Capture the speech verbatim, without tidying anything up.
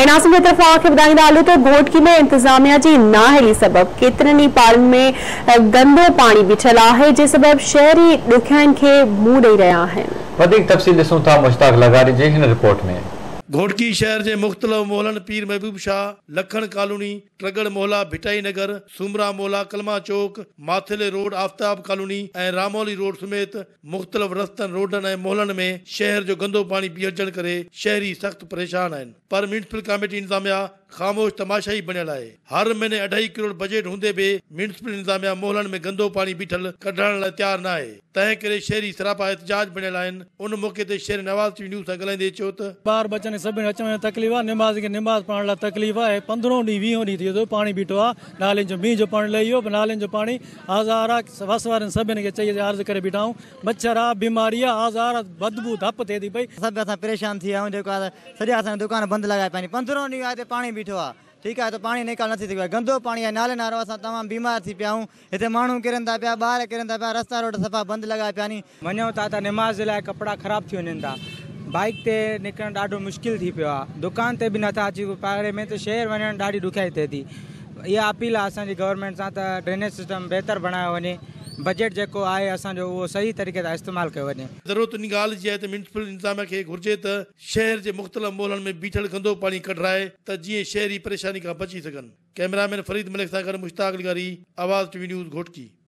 नासिम की तरफ़ आके ॿुधाईंदा हलूं त घोटकी में इंतज़ामिया जी नाअहली सबब केतिरनि ई पारनि में गंदो पाणी बीठल आहे, जे सबब शहरी ॾुखियाईनि खे मुंहुं ॾेई रहिया आहिनि। वधीक तफ़सील ॾिसूं था मुश्ताक लगारी जी हिन रिपोर्ट में। घोटकी शहर के मुख्तलिफ मोहल्लन पीर महबूब शाह, लखन कॉलोनी, ट्रगड़ मोहल्ला, भिटाई नगर, सुमरा मोहल्ला, कलमा चौक, माथिले रोड, आफ्ताब कॉलोनी ऐं रामौली रोड समेत मुख्तलिफ रस्तन, रोडन ऐं मोहल्लन में शहर जो गंदो पानी बीहजण करे शहरी सख्त परेशान आहिनि। पर म्यूनिसिपल कमेटी इंतजामिया ख़ामोश तमाशाई बनियल आहे। हर महीने अढाई करोड़ बजट हूंदे भी म्यूनिसिपल इंतजामिया मोहल्लन में गंदो पानी बीठल कढण लाइ तैयार न आहे। तंहिं करे शहरी सरापा एहतजाज बनियल आहिनि। उन मौके ते शहर नवाज़ टीवी न्यूज़ सां ॻाल्हाईंदे चयो त ॿार बचनि सभिनी अचण में तकलीफ़ आहे, निमाज़ खे निमाज़ पढ़ण लाइ तकलीफ़ आहे। पंद्रहों ॾींहुं वीहों ॾींहुं थी वियो पाणी बीठो आहे। नालेनि जो मींहं जो पाणी लही वियो, नालेनि जो पाणी आज़ार आहे। वस वारनि सभिनी खे चई अर्ज़ु करे बीठा आहियूं। मच्छर आहे, बीमारी आहे, आज़ार आहे, बदबू धप थिए थी पई। सभु असां परेशान थी विया आहियूं। जेको आहे सॼा असांजी दुकान बंदि लॻाए पानी पंद्रहों ॾींहुं आहे पाणी बीठो आहे। ठीकु आहे, तो पाणी निकाल नथी थी पए, गंदो पाणी आहे। नाले नारो असां तमामु बीमार थी पिया आहियूं। हिते माण्हू किरनि था पिया, ॿार किरनि था पिया, रस्ता रोड सफ़ा बंदि लॻाए पिया नी। वञूं था त निमाज़ जे लाइ कपिड़ा ख़राब थी वञनि था। बाइक ते निकिरणु ॾाढो मुश्किल थी पियो आहे। दुकान ते बि नथा अची पाड़े में, त शहर वञणु ॾाढी ॾुखियाई थिए थी। इहा अपील आहे असांजी गवर्नमेंट सां त ड्रेनेज सिस्टम बहितर बणायो वञे। बजट जेको आहे असांजो उहो सही तरीक़े सां इस्तेमालु कयो वञे। ज़रूरत इन ॻाल्हि जी आहे त म्यूनिसिपल इंतजामिया खे घुर्जे त शहर जे मुख़्तलिफ़ मोहल्लनि में बीठल गंदो पाणी कढराए त जीअं शहरी परेशानी खां बची सघनि। कैमरामैन फरीद मलिक सां गॾु मुश्ताक लगारी, आवाज़ टीवी न्यूज़, घोटकी।